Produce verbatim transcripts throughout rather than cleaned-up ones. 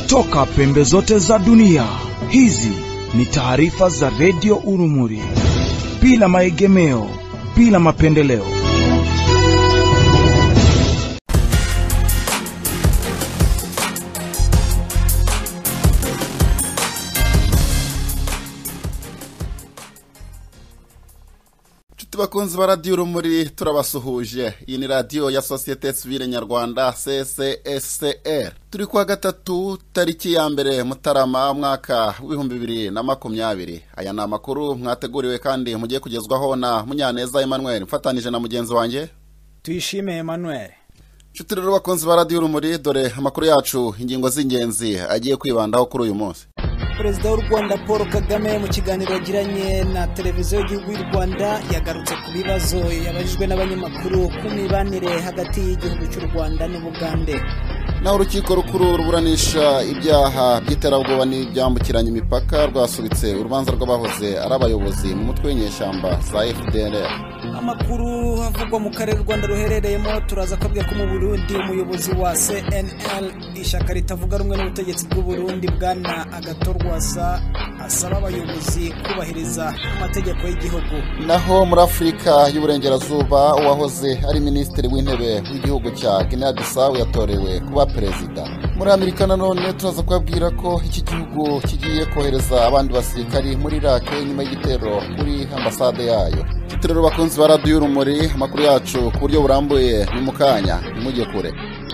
kutoka pembe zote za dunia. Hizi ni taarifa za Radio Urumuri, bila maegemeo, bila mapendeleo. Bakunzi ba Radio Urumuri, turabasuhuje. Iyi ni radio ya Societe Civile Nyarwanda C C S C R. Turi kwa gatatu tariki ya mbere Mutarama mwaka w'ibihumbi bibiri na makumyabiri. Aya ni amakuru mwateguriwe kandi mugiye kugezwaho na Munyaneza Emmanuel mfatanije na mugenzi wanjye Tuyishime Emmanuel. Nshuti rero bakunzi ba Radio Urumuri, dore amakuru yacu ingingo z'ingenzi agiye kwibandaho kuri uyu munsi. Perezida w'u Rwanda Paul Kagame mu kiganiro yagiranye na televiziyo y'igihugu y'u Rwanda yagarutse ku bibazo yabajijwe n'abanyamakuru ku mibanire hagati y'igihugu cy'u Rwanda n'Ubugande. Na urukiko rukuru ruburanisha ibyaha by'iterabwoba n'ibyambukiranya imipaka rwasubitse urubanza rw'abahoze ari abayobozi mu mutwe w'inyeshyamba za F D L R. Amakuru havugwa mu karere Rwanda ruherereyemo, turaza kubwira ko mu Burundi umuyobozi wa C N L ishaka ritavuga rumwe n'ubutegetsi bw'u Burundi bwana Agatorwasa asaba abayobozi kubahiriza amategeko y'igihugu. Naho muri Afrika y'Uburengerazuba uwahoze ari minisitiri w'intebe w'igihugu cya Guinea Bissau yatorewe kuba perezida. Muri Amerika nanone turaza kubabwira ko iki gihugu kigiye kohereza abandi basirikari muri Iraq nyuma y'igitero kuri ambasade yayo. Tutirero bakunzi ba Radio Urumuri, amakuru yacu ku buryo burambuye ni mukanya, nimujye kure.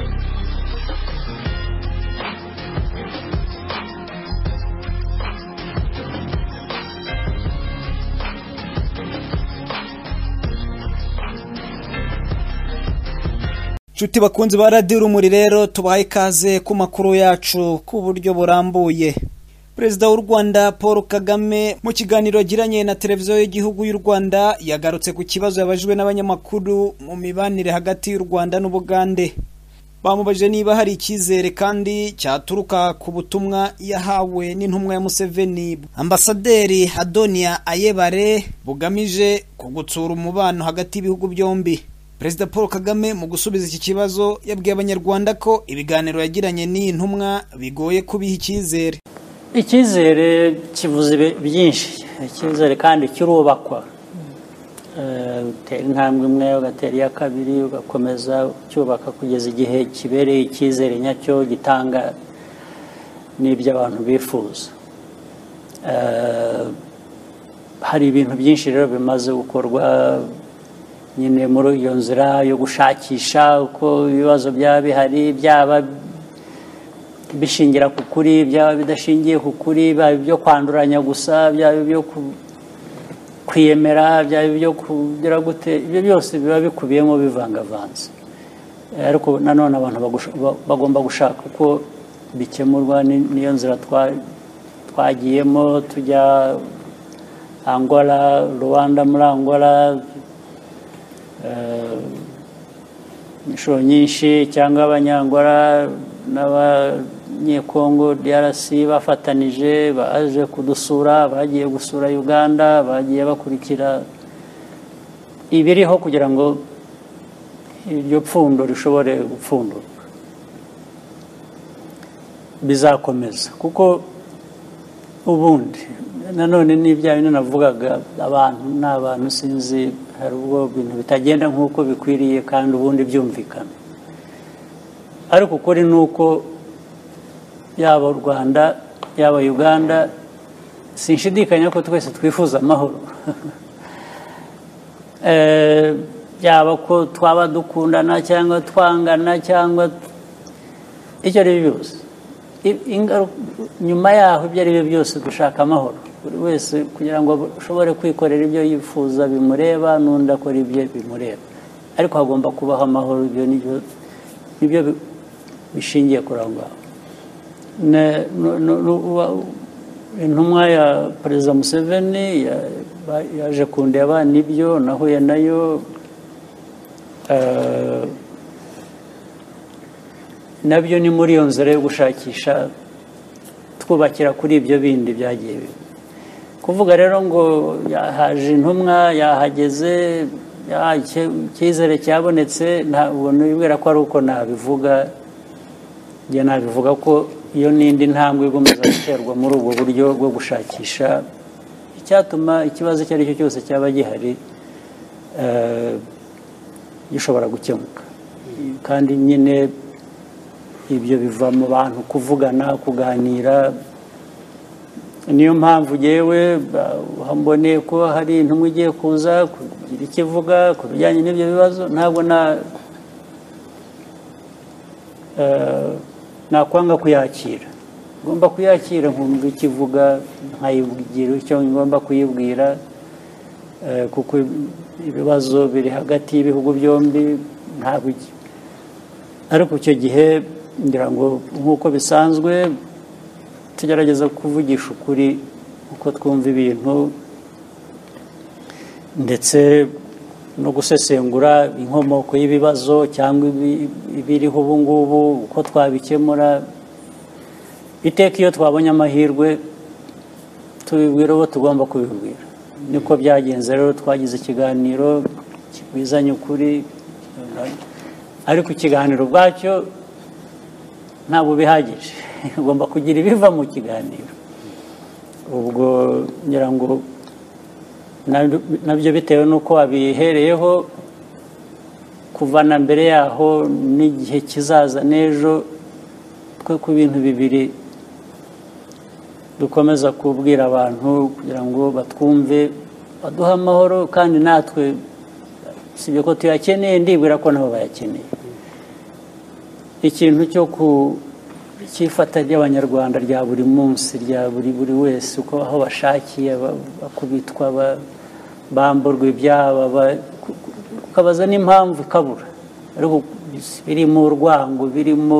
Nshuti bakunzi ba Radio Urumuri, rero tubaye ikaze ku makuru yacu ku buryo burambuye. Perezida w'u Rwanda Paul Kagame mu kiganiro yagiranye na televiziyo y'igihugu y'u Rwanda yagarutse ku kibazo yabajijwe n'abanyamakuru mu mibanire hagati y'u Rwanda n'Ubugande. Bamubajije niba hari icyizere kandi cyaturuka ku butumwa yahawe n'intumwa ya Museveni Ambasaderi Adonia Ayebare bugamije kugutsura umubano hagati y'ibihugu byombi. Perezida Paul Kagame mu gusubiza iki kibazo yabwiye abanyarwanda ko ibiganiro yagiranye n'iyi ntumwa bigoye kubiha icyizere. Icyizere kivuze byinshi, icyizere kandi kirubakwa. Utera intambwe imwe ugatera iya kabiri ugakomeza cyubaka kugeza igihe kibereye icyizere nyacyo gitanga n'ibyo abantu bifuza. Hari ibintu byinshi rero bimaze gukorwa nyine muri iyo nzira yo gushakisha uko ibibazo byaba bihari, byaba bishingira ku kuri, byaba bidashingiye ku kuri, byaba ibyo kwanduranya gusa, byaba ibyo kwiyemera, byaba ibyo kugira gute, ibyo byose biba bikubiyemo bivangavanze. Ariko nanone abantu bagomba gushaka uko bikemurwa. Niyo nzira twagiyemo tujya Angola, Rwanda muri Angola inshuro nyinshi, cyangwa abanyangora n'abanyekongo D R C bafatanije baje kudusura, bagiye gusura Uganda, bagiye bakurikira ibiriho kugira ngo iryo pfundo rishobore gupfundurwa. Bizakomeza kuko ubundi nanone n'ibya bintu navugaga, abantu n'abantu sinzi, hari ubwo bintu bitagenda nk'uko bikwiriye kandi ubundi byumvikana. Ariko ukuri nuko yaba u Rwanda yaba Uganda, sinshidikanya ko twese twifuza amahoro. eh yaba ko twaba dukundana cyangwa twangana cyangwa icyo ari byose, nyuma yaho ibyo ari byo byose dushaka amahoro. Buri wese kugira ngo ushobore kwikorera ibyo yifuza bimureba, n'undi akora ibyo bimureba, ariko hagomba kubaho amahoro. Ibyo nibyo nibyo bishingiye kuri aho ngaho. Intumwa ya Perezida Museveni yaje kundeba, nibyo nahuye nayo, nabyo ni muri iyo nzira yo gushakisha twubakira kuri ibyo bindi byagiye biba. Kuvuga rero ngo yahaje intumwa, yahageze, icyizere cyabonetse, ntabwo nibwira ko ari uko nabivuga. Njye nabivuga ko iyo n'indi ntambwe igomeza guterwa muri ubwo buryo bwo gushakisha icyatuma ikibazo icyo ari cyo cyose cyaba gihari gishobora gukemuka. Kandi nyine ibyo biva mu bantu kuvugana, kuganira. Niyo mpamvu yewe mboneye ko hari intumwa igiye kuza kugira ikivuga ku bijyanye n'ibyo bibazo, ntabwo na nakwanga kuyakira, ngomba kuyakira nkumva ikivuga, nkayibwira icyo ngomba kuyibwira, kuko ibibazo biri hagati y'ibihugu byombi. Ntabwo ariko icyo gihe ngira ngo nk'uko bisanzwe tugerageza kuvugisha ukuri uko twumva ibintu, ndetse no gusesengura inkomoko y'ibibazo cyangwa ibiriho ubu ngubu, uko twabikemura. Iteka iyo twabonye amahirwe tubibwira abo tugomba kubibwira. Niko byagenze rero, twagize ikiganiro kibizanye ukuri, ariko ikiganiro ubwacyo ntabwo bihagije, ugomba kugira ibiva mu kiganiro. Ubwo ngira ngo nabyo bitewe n'uko wabihereyeho kuva na mbere yaho n'igihe kizaza n'ejo, twe ku bintu bibiri dukomeza kubwira abantu kugira ngo batwumve, baduhe amahoro, kandi natwe sibyo ko tuyakeneye, ndibwira ko nabo bayakeneye. Ikintu cyo ku cyifata ry'abanyarwanda rya buri munsi, rya buri buri wese uko aho bashakiye, bakubitwa, bamburwa ibyabo, ukabaza n'impamvu ikabura, ariko birimo urwango, birimo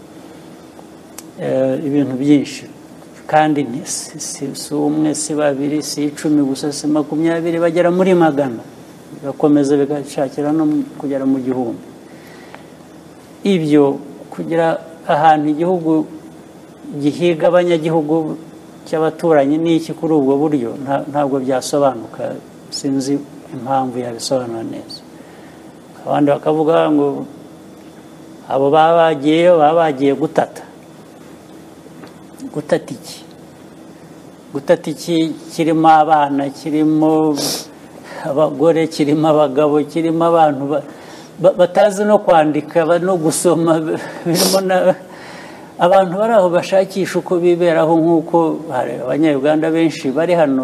ibintu byinshi. Kandi si umwe, si babiri, si icumi gusa, si makumyabiri, bagera muri magana, bigakomeza bigashakira no kugera mu gihumbi. Ibyo kugira ahantu igihugu gihiga abanyagihugu cy'abaturanyi n'iki kuri ubwo buryo ntabwo byasobanuka. Sinzi impamvu yabisobanura neza. Abandi bakavuga ngo abo baba bagiyeyo baba bagiye gutata. Gutata iki? Gutata iki kirimo abana, kirimo abagore, kirimo abagabo, kirimo abantu batazi no kwandika no gusoma, birimo abantu bari aho bashakisha uko biberaho. Nk'uko hari abanyarwanda benshi bari hano,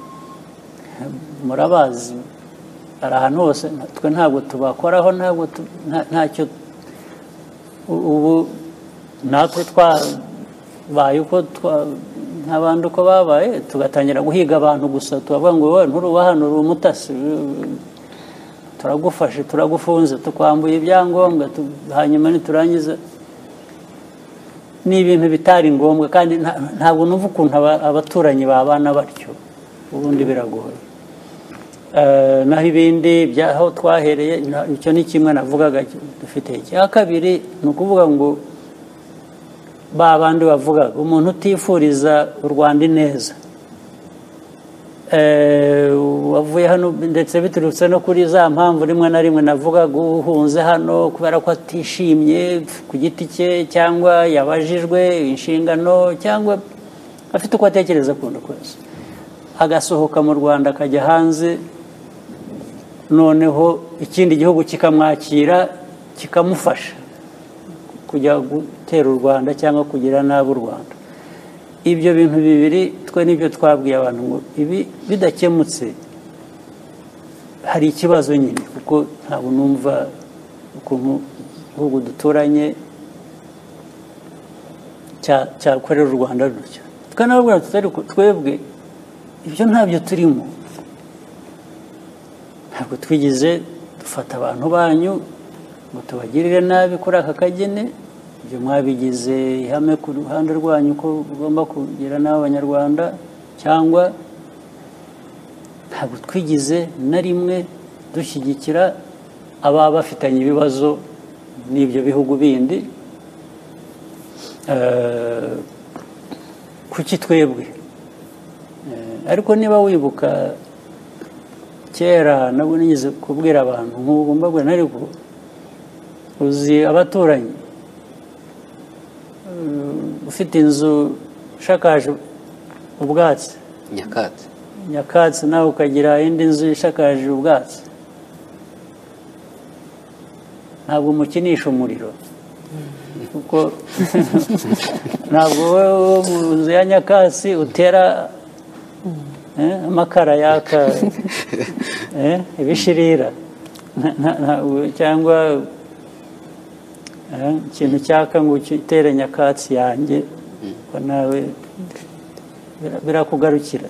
murabazi, hari ahantu hose, twe ntabwo tubakoraho, ntabwo ntacyo. Ubu natwe twabaye uko nk'abandi uko babaye, tugatangira guhiga abantu gusa, tubavuga ngo wowe nturuba hano, uri umutasi, turagufashe, turagufunze, tukwambuye ibyangombwa, hanyuma niturangiza. Ni ibintu bitari ngombwa, kandi ntabwo numva ukuntu abaturanyi babana batyo, ubundi biragoye. Naho ibindi byaho twahereye, icyo ni kimwe navugaga dufite. Icya kabiri ni ukuvuga ngo ba bandi bavugaga umuntu utifuriza u Rwanda ineza, wavuye hano, ndetse biturutse no kuri za mpamvu rimwe na rimwe navugaga, uhunze hano kubera ko atishimye ku giti cye, cyangwa yabajijwe inshingano, cyangwa afite uko atekereza kundi kwese, agasohoka mu Rwanda akajya hanze, noneho ikindi gihugu kikamwakira kikamufasha kujya gutera u Rwanda cyangwa kugira nabi u Rwanda. Ibyo bintu bibiri twe nibyo twabwiye abantu ngo ibi bidakemutse hari ikibazo nyine, kuko ntabwo numva ukuntu igihugu duturanye cyakorera u Rwanda rutyo. Twanababwira tutari twebwe ibyo ntabyo turimo, ntabwo twigize dufata abantu banyu ngo tubagirire nabi kuri aka kagene. Ibyo mwabigize ihame ku ruhande rwanyu ko ugomba kugira n'abanyarwanda, cyangwa ntabwo twigize na rimwe dushyigikira ababa bafitanye ibibazo n'ibyo bihugu bindi. Kuki twebwe? Ariko niba wibuka kera nabwo nigeze kubwira abantu nk'ubu mbabwira, ariko uzi abaturanyi ufite inzu ishakaje ubwatsi nyakatsi nyakatsi nawe ukagira indi nzu ishakaje ubwatsi ntabwo umukinisha umuriro kuko ntabwo wowe mu nzu ya nyakatsi utera amakara yaka ibishirira cyangwa ikintu cyaka ngo utere nyakatsi yanjye nawe birakugarukira.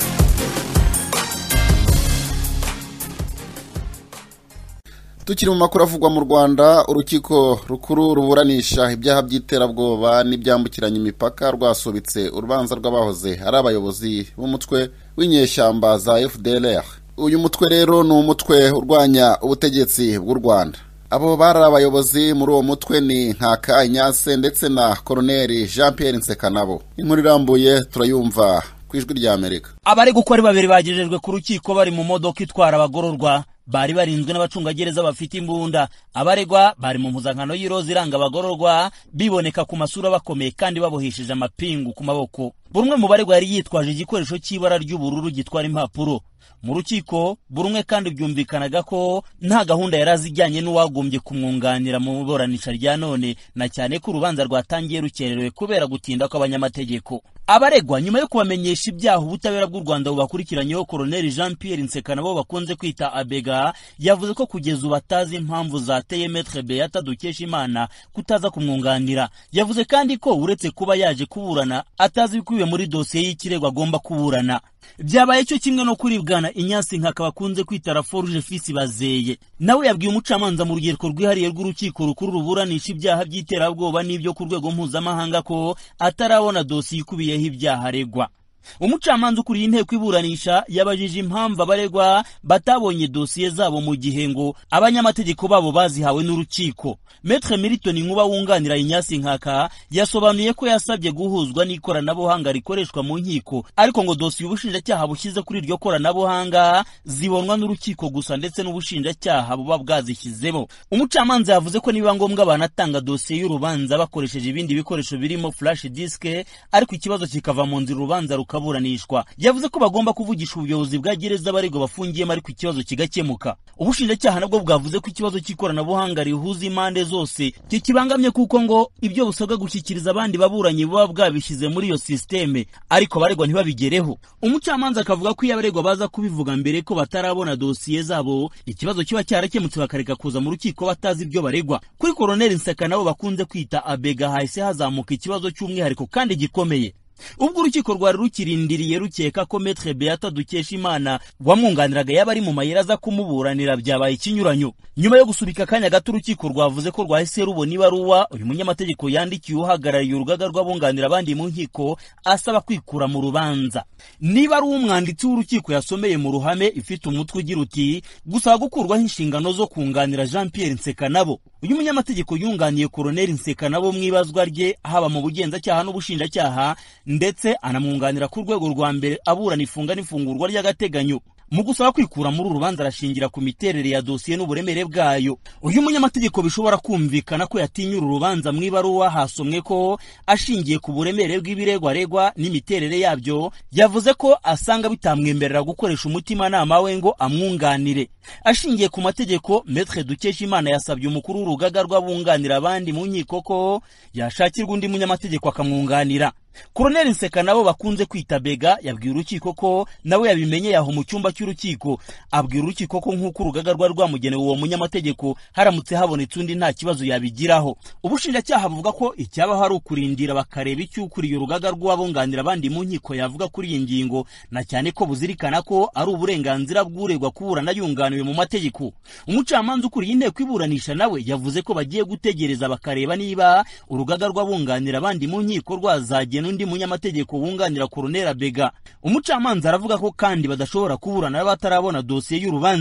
Tukiri mu makuru avugwa mu Rwanda, urukiko rukuru ruburanisha ibyaha by'iterabwoba n'ibyambukiranya imipaka rwasubitse urubanza rw'abahoze ari abayobozi b'umutwe w'inyeshyamba za F D L R. Uyu mutwe rero ni umutwe urwanya ubutegetsi bw'u Rwanda. Abo bari abayobozi muri uwo mutwe ni Nkaka Inyase ndetse na Colonel Jean Pierre Nsekanabo. Inkuru irambuye turayumva ku ijwi rya Amerika. Abari gukora babiri bagejejwe ku rukiko bari mu modoka itwara abagororwa, bari barinzwe n'abacungagereza bafite imbunda. Abaregwa bari mu mpuzankano y'iroza iranga abagororwa, biboneka ku masura bakomeye kandi babohesheje amapingu ku maboko. Buri umwe mu baregwa yari yitwaje igikoresho cy'ibara ry'ubururu gitwara impapuro. Mu rukiko buri umwe kandi byumvikanaga ko nta gahunda yari azijyanye n'uwagombye kumwunganira mu buranisha rya none, na cyane ko urubanza rwatangiye rukererewe kubera gutinda kw'abanyamategeko. Abaregwa nyuma yo kubamenyesha ibyaha ubutabera bw'u Rwanda bubakurikiranyeho, Colonel Jean Pierre Nsekanabo bakunze kwita Abega yavuze ko kugeza ubu atazi impamvu zateye Maître Beata Dukeshimana kutaza kumwunganira. Yavuze kandi ko uretse kuba yaje kuburana atazi bikubiye muri dosiye y'ikirego agomba kuburana. Byabaye cyo kimwe no kuri Bwana Inyasi Nkaka bakunze kwita Raforuje Fisi Bazeye. Nawe yabwiye umucamanza mu rugereko rwihariye rw'urukiko rukuru ruburanisha ibyaha by'iterabwoba n'ibyo ku rwego mpuzamahanga ko atarabona dosiye ikubiyeho ibyaha aregwa. Umucamanza ukuriye inteko iburanisha yabajije impamvu abaregwa batabonye dosiye zabo mu gihe ngo abanyamategeko babo bazihawe n'urukiko. Maître Milton Nkuba wunganira Inyasi Nkaka yasobanuye ko yasabye guhuzwa n'ikoranabuhanga rikoreshwa mu nkiko, ariko ngo dosiye ubushinjacyaha bushyize kuri iryo koranabuhanga zibonwa n'urukiko gusa ndetse n'ubushinjacyaha buba bwazishyizemo. Umucamanza yavuze ko niba ngombwa banatanga dosiye y'urubanza bakoresheje ibindi bikoresho birimo flash disk, ariko ikibazo kikava mu nzira urubanza rukaburanishwa. Yavuze ko bagomba kuvugisha ubuyobozi bwa gereza abaregwa bafungiyemo, ariko ikibazo kigakemuka. Ubushinjacyaha nabwo bwavuze ko ikibazo cy'ikoranabuhanga rihuza impande zose kikibangamye kuko ngo ibyo busabwa gushyikiriza abandi baburanyi buba bwabishyize muri iyo systeme, ariko abaregwa ntibabigereho. Umucamanza akavuga ko iyo abaregwa baza kubivuga mbere ko batarabona dosiye zabo, ikibazo kiba cyarakemutse bakareka kuza mu rukiko batazi ibyo baregwa. Kuri Colonel Nsekanabo bakunze kwita Abega hahise hazamuka ikibazo cy'umwihariko kandi gikomeye. Ubwo urukiko rwari rukirindiriye rukeka ko Maître Beata Dukeshimana wamwunganiraga yaba ari mu mayira aza kumuburanira, byabaye ikinyuranyo. Nyuma yo gusubika akanya gato urukiko rwavuze ko rwahise rubona ibaruwa uyu munyamategeko yandikiye uhagarariye urugaga rw'abunganira abandi mu nkiko asaba kwikura mu rubanza. Niba ari umwanditsi w'urukiko yasomeye mu ruhame ifite umutwe ugira uti gusaba gukurwaho inshingano zo kunganira Jean Pierre Nsekanabo. Uyu munyamategeko yunganiye Colonel Nsekanabo mu ibazwa rye haba mu bugenzacyaha n'ubushinjacyaha, ndetse anamwunganira ku rwego rwa mbere aburana ifunga n'ifungurwa ry'agateganyo. Mu gusaba kwikura muri urubanza arashingira ku miterere ya dosiye n'uburemere bwayo. Uyu munyamategeko bishobora kumvikana ko yatinyura urubanza mu ibaruwa hasomwe ko ashingiye ku buremere bw'ibiregwa aregwa n'imiterere yabyo, yavuze ko asanga bitamwemerera gukoresha umutima nama we ngo amwunganire. Ashingiye ku mategeko, Maître Dukeshimana yasabye umukuru w'urugaga rw'abunganira abandi mu nkiko ko yashakirwa undi munyamategeko akamwunganira. Colonel Nsekanabo bakunze kwita Bega yabwiye urukiko ko nawe yabimenye yaho mu cyumba cy'urukiko. Abwira urukiko ko nk'uko urugaga rwa rwamugenewe uwo munyamategeko haramutse habonetse undi nta kibazo yabigiraho. Ubushinjacyaha buvuga ko icyabaho ari ukurindira bakareba icyo ukuriye urugaga rw'abunganira abandi mu nkiko yavuga kuri iyi ngingo, na cyane ko buzirikana ko ari uburenganzira bw'uregwa kuburana yunganiwe mu mategeko. Umucamanza ukuriye inteko iburanisha nawe yavuze ko bagiye gutegereza bakareba niba urugaga rw'abunganira abandi mu nkiko rwazagiye n'undi munyamategeko wunganira Colonel Bega. Umucamanza aravuga ko kandi badashobora kuburana batarabona dosiye y'urubanza.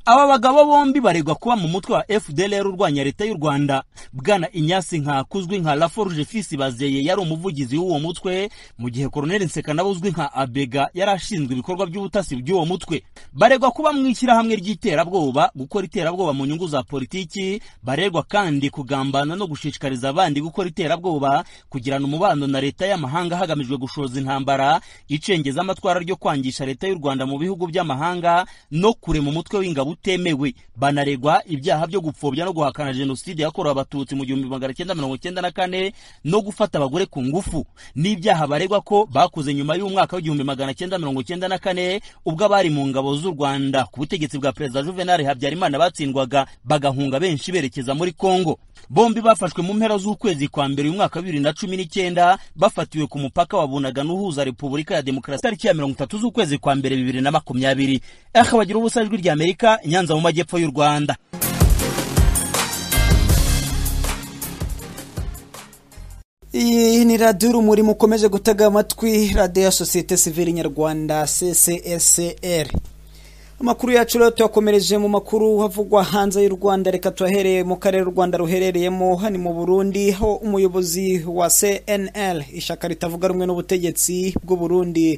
aba bagabo bombi baregwa kuba mu mutwe wa F D L R urwanya leta y'u Rwanda. Bwana Inyasi Nkakuzwi nka Laforge Fils Bazeye yari umuvugizi w'uwo mutwe, mu gihe Colonel Nsekana uzwi nka Abega yarashinzwe ibikorwa by'ubutasi by'uwo mutwe. Baregwa kuba mwikira hamwe ry'iterabwoba, gukora iterabwoba mu nyungu za politiki. Baregwa kandi kugambana no gushishikariza abandi gukora iterabwoba, kugirana umubano na leta y'amahanga hagamijwe gushoza intambara, icengeza amatwara ryo kwangisha leta y'u Rwanda mu bihugu by'amahanga no kurema umutwe w'ingabo utemewe. Banaregwa ibyaha byo gupfobya no guhakana jenoside yakorewe abatutsi mu gihumbi magana cyenda mirongo cyenda na kane no gufata abagore ku ngufu. N'ibyaha baregwa ko bakuze nyuma y'umwaka w'igihumbi magana cyenda mirongo cyenda na kane ubwo abari mu ngabo z'u Rwanda ku butegetsi bwa Perezida Juvenal Habyarimana batsindwaga bagahunga benshi berekeza muri Kongo. Bombi bafashwe mu mpera z'ukwezi kwa mbere uyu mwaka wa bibiri na cumi n'icyenda bafatiwe ku mupaka wa Bunagana uhuza Repubulika ya Demokarasi tariki ya mirongo itatu z'ukwezi kwa mbere bibiri na makumyabiri. Aha bagira ubusa ijwi rya Amerika, Nyanza mu majyepfo y'u Rwanda. Iyi ni Radio Urumuri mukomeje gutega amatwi, Radio ya Societe Civile Nyarwanda C C S C R. Amakuru yacu rero tuyakomereje mu makuru havugwa hanze y'u Rwanda. Reka tuahereye mu karere u Rwanda ruherereyemo hani mu Burundi, ho umuyobozi wa C N L ishaka ritavuga rumwe n'ubutegetsi bw'u Burundi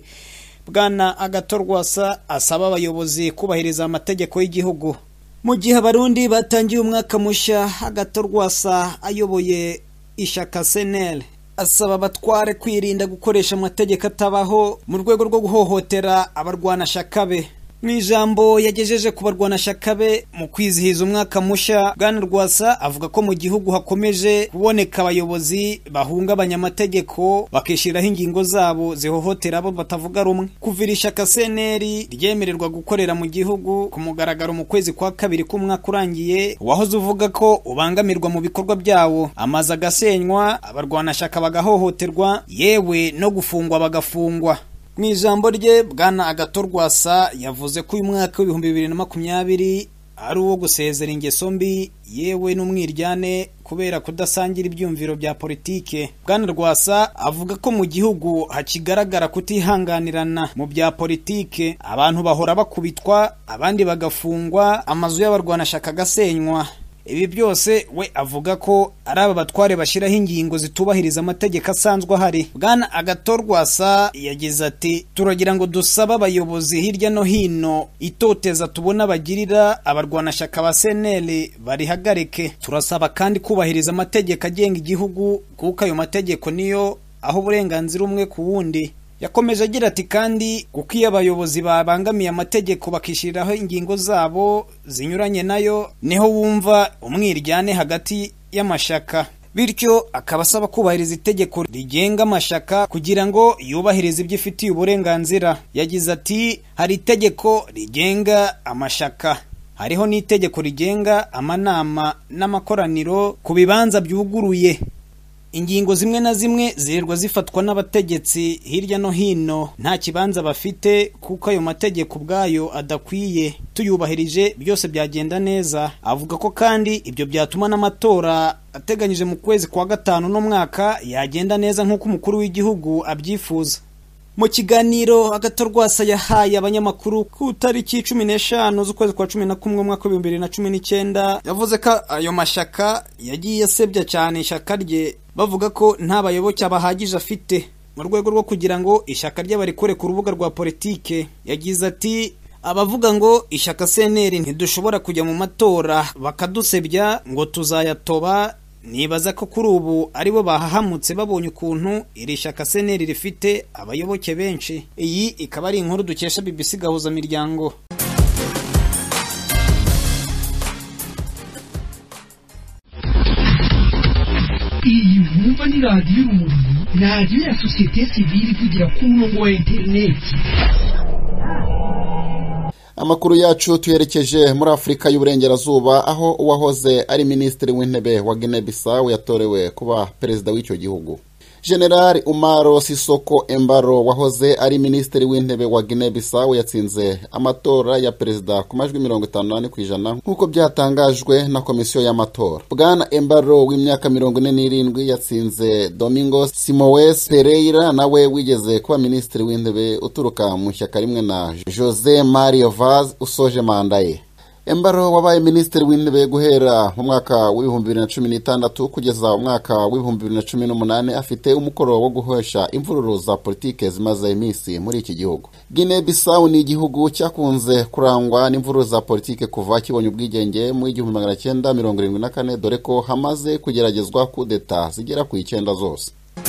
Bwana Agathon Rwasa asaba abayobozi kubahiriza amategeko y'igihugu. Mu gihe abarundi batangiye umwaka mushya, Agathon Rwasa ayoboye ishaka C N L asaba abatware kwirinda gukoresha amategeko atabaho mu rwego rwo guhohotera abarwana shakabe. Mwijambo yagejeje ku barwana shakabe mu kwizihiza umwaka mushya, Bwana Rwasa avuga ko mu gihugu hakomeje kuboneka abayobozi bahunga abanyamategeko bakishiraho ingingo zabo zihohotera abo batavuga rumwe. Kuvira ishaka C N L ryemererwa gukorera mu gihugu ku mugaragaro mu kwezi kwa kabiri k'umwaka urangiye, wahoze uvuga ko ubangamirwa mu bikorwa byawo, amaze agasenywa, abarwana shaka bagahohoterwa, yewe no gufungwa bagafungwa. Mwijambo rye, Bwana Agathon Rwasa yavuze ko uyu mwaka w'ibihumbi bibiri na makumyabiri ari uwo gusezera ingeso mbi yewe n'umwiryane kubera kudasangira ibyumviro bya politike. Bwana Rwasa avuga ko mu gihugu hakigaragara kutihanganirana mu bya politike, abantu bahora bakubitwa, abandi bagafungwa, amazu y'abarwana shaka gasenywa. Ibi byose we avuga ko ari aba batware bashiraho ingingo zitubahiriza amategeko asanzwe ahari. Bwana Agathon Rwasa yagize ati, turagira ngo dusaba abayobozi hirya no hino itoteza tubona bagirira abarwana shaka ba C N L barihagarike. Turasaba kandi kubahiriza amategeko agenga igihugu kuko ayo mategeko niyo aho uburenganzira umwe ku wundi. Yakomeje agira ati kandi kuko iyo abayobozi babangamiye amategeko bakishiriraho ingingo zabo zinyuranye nayo, niho wumva umwiryane hagati y'amashaka. Bityo akabasaba kubahiriza itegeko rigenga amashaka kugira ngo yubahirize ibyo ifitiye uburenganzira. Yagize ati, hari itegeko rigenga amashaka, hariho n'itegeko rigenga amanama n'amakoraniro ku bibanza byuguruye. Ingingo zimwe na zimwe zirwa zifatwa n'abategetsi hirya no hino nta kibanza bafite kuko ayo mategeko ubwayo adakwiye. Tuyubahirije byose byagenda neza. Avuga ko kandi ibyo byatuma n'amatora ateganyije mu kwezi kwa gatanu no mwaka yagenda neza nk'uko umukuru w'igihugu abyifuza. Mu kiganiro Agathon Rwasa yahaye abanyamakuru ku tariki cumi n'eshanu z'ukwezi kwa cumi na kumwe mwaka wa bibiri na cumi n'icyenda, yavuze ko ayo mashaka yagiye asebya cyane ishaka rye, bavuga ko nta bayoboke bahagije afite mu rwego rwo kugira ngo ishaka rye barikore ku rubuga rwa politike. Yagize ati, abavuga ngo ishaka C N L ntidushobora kujya mu matora bakadusebya ngo tuzayatoba, nibaza ko kuri ubu aribo bahahamutse babonye ukuntu iri shaka C N L rifite abayoboke benshi. Iyi ikaba ari inkuru dukesha B B C gahuza miryango. Iyi mwumva ni Radio Urumuri, radio ya Societe Civile kugira ku murongo wa interineti. Amakuru yacu tuyerekeje muri Afrika y'Uburengerazuba, aho uwahoze ari minisitiri w'intebe wa Guinea Bissau yatorewe kuba perezida w'icyo gihugu. General Umaro Sisoko Embalo wahoze ari minisitiri w'intebe wa Guinea Bissau yatsinze amatora ya perezida ku majwi mirongo itanu n'ane ku ijana nk'uko byatangajwe na komisiyo y'amatora. Bwana Embalo w'imyaka mirongo ine n'irindwi yatsinze Domingos Simoes Pereira nawe wigeze kuba minisitiri w'intebe uturuka mu shyaka rimwe na Jose Mario Vaz usoje manda ye. Embaro wabaye minisitiri w'intebe guhera mu mwaka w'ibihumbi bibiri na cumi n'itandatu kugeza mu mwaka w'ibihumbi bibiri na cumi n'umunani afite umukoro wo guhosha imvururu za politike zimaze iminsi muri iki gihugu. Guinea Bissau ni igihugu cyakunze kurangwa n'imvururu za politike kuva kibonye ubwigenge mu igihumbi magana cyenda mirongo irindwi na kane, dore ko hamaze kugeragezwa kudeta zigera ku icyenda zose.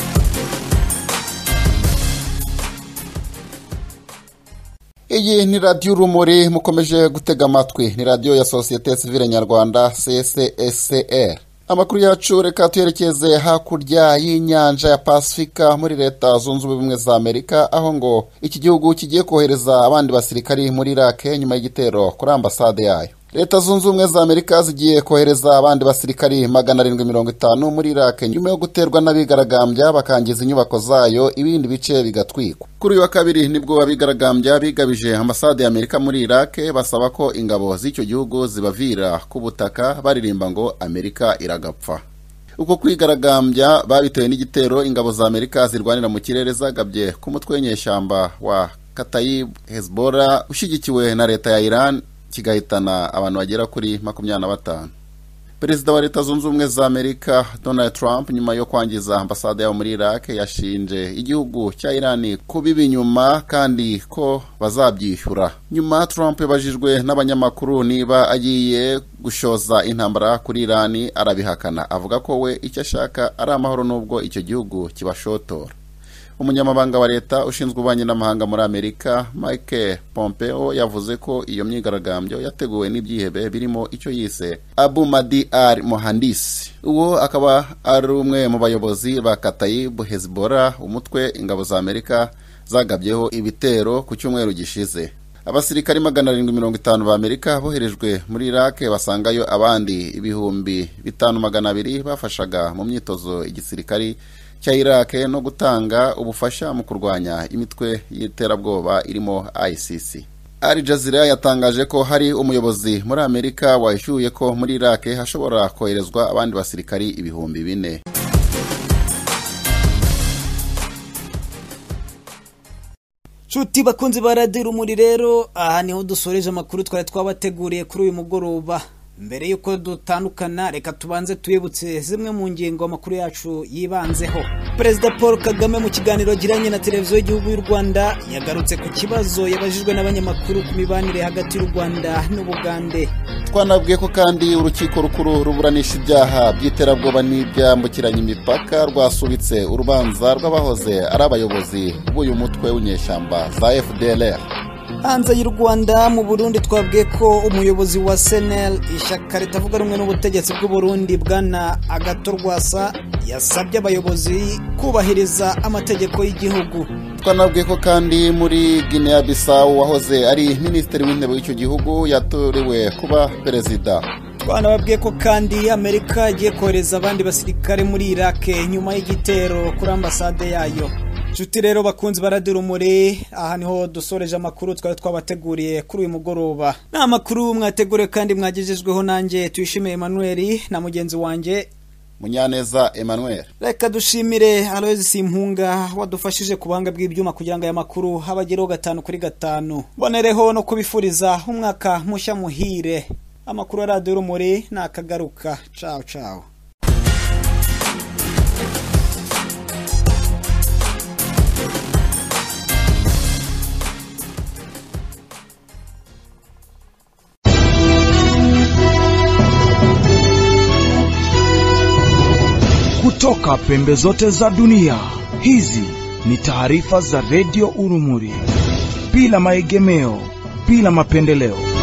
Iyi ni radio Urumuri mukomeje gutega amatwi, ni radio ya Societe Civile Nyarwanda C S S C R. Amakuru yacu reka tuyerekeze hakurya y'inyanja ya Pasifika muri Leta Zunze Ubumwe za Amerika, aho ngo iki gihugu kigiye kohereza abandi basirikari muri Iraq nyuma y'igitero kuri ambasade yayo. Leta Zunze Ubumwe za Amerika zigiye kohereza abandi basirikari magana arindwi mirongo itanu muri Iraq nyuma yo guterwa n'abigaragambya bakangiza inyubako zayo, ibindi bice bigatwikwa. Kuri uyu wa kabiri nibwo abigaragambya bigabije ambasade ya Amerika muri Iraq basaba ko ingabo z'icyo gihugu zibavira ku butaka, baririmba ngo Amerika iragapfa. Uko kwigaragambya babitewe n'igitero ingabo za Amerika zirwanira mu kirere zagabye ku mutwe w'inyeshyamba wa Kataib Hezbollah ushigikiwe na leta ya Iran, kigahitana abantu bagera kuri makumyabiri na batanu. Perezida wa Leta Zunze Ubumwe za Amerika Donald Trump nyuma yo kwangiza ambasade yawo muri Iraq yashinje igihugu cya Iran kubiba inyuma kandi ko bazabyishyura. Nyuma Trump yabajijwe n'abanyamakuru niba agiye gushoza intambara kuri Iran, arabihakana, avuga ko we icyo ashaka ari amahoro nubwo icyo gihugu kibashotora. Umunyamabanga wa leta ushinzwe ububanyi n'amahanga muri Amerika Mike Pompeo yavuze ko iyo myigaragambyo yateguwe n'ibyihebe birimo icyo yise Abu Mahdi al-Mohandis. Uwo akaba ari umwe mu bayobozi ba Kataib Hezbollah, umutwe ingabo za Amerika zagabyeho ibitero ku cyumweru gishize. Abasirikari magana arindwi mirongo itanu ba Amerika boherejwe muri Iraq, basangayo abandi ibihumbi bitanu magana abiri bafashaga mu myitozo igisirikari cya Iraq no gutanga ubufasha mu kurwanya imitwe y'iterabwoba irimo I C C. Al Jazeera yatangaje ko hari umuyobozi muri Amerika wahishuye ko muri Iraq hashobora koherezwa abandi basirikari ibihumbi bine. Chuti bakunzi ba Radio Urumuri rero, aha niho dusoreje amakuru twari twabateguriye kuri uyu mugoroba. Mbere yuko dutandukana reka tubanze tuyibutse zimwe mu ngingo amakuru yacu yibanzeho. Perezida Paul Kagame mu kiganiro giranye na televiziyo y'igihugu y'u Rwanda yagarutse ku kibazo yabajijwe n'abanyamakuru ku mibanire hagati y'u Rwanda n'Ubugande. Twanabwiye ko kandi urukiko rukuru ruburanisha ibyaha by'iterabwoba n'ibyambukiranya imipaka rwasubitse urubanza rw'abahoze ari abayobozi b'uyu mutwe w'inyeshyamba za F D L R. Hanze y'u Rwanda mu Burundi twabwiye ko umuyobozi wa S N L ishyaka ritavuga rumwe n'ubutegetsi bw'u Burundi bwana Agathon Rwasa yasabye abayobozi kubahiriza amategeko y'igihugu. Twanabwiye ko kandi muri Guinea Bissau wahoze ari minisitiri w'intebe w'icyo gihugu yatorewe kuba perezida. Twanababwiye ko kandi Amerika igiye kohereza abandi basirikare muri Iraq nyuma y'igitero kuri ambasade yayo. Chuti rero bakunzi ba Radio Urumuri, aha niho dusoreje amakuru twari twabateguriye kuri uyu mugoroba. Na amakuru mwategure kandi mwagejejweho nanjye Tuyishimiye Emmanuel na mugenzi wanjye Munyaneza Emmanuel. Reka dushimire Aloys Simpunga wadufashije kubanga bw'ibyuma kugira ngo aya makuru habageraho gatanu kuri gatanu. Bonereho no kubifuriza umwaka mushya muhire. Amakuru ya Radio Urumuri nakagaruka. Ciao ciao. Kutoka pembe zote za dunia, hizi ni taarifa za Radio Urumuri, bila maegemeo, bila mapendeleo.